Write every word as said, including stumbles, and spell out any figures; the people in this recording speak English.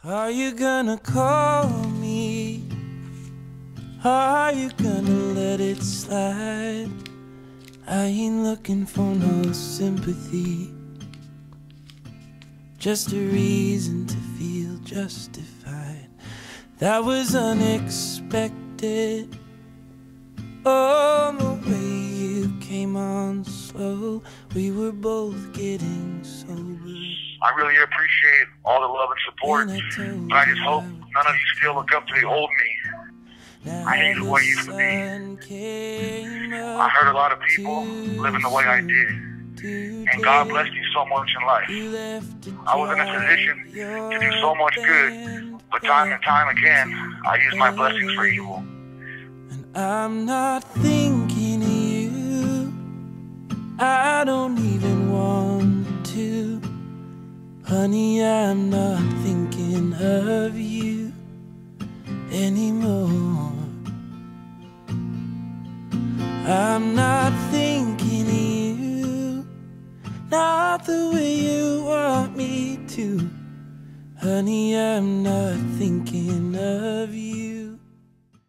Are you gonna call me? Are you gonna let it slide? I ain't looking for no sympathy, just a reason to feel justified. That was unexpected. Oh, the way you came on slow. We were both getting sober. I really appreciate all the love and support, but I just hope none of you still look up to the old me. I hate who I used to be. I hurt a lot of people living the way I did, and God blessed me so much in life. I was in a position to do so much good, but time and time again, I used my blessings for evil. And I'm not thinking of you, I don't even want to. Honey, I'm not thinking of you anymore. I'm not thinking of you, not the way you want me to. Honey, I'm not thinking of you.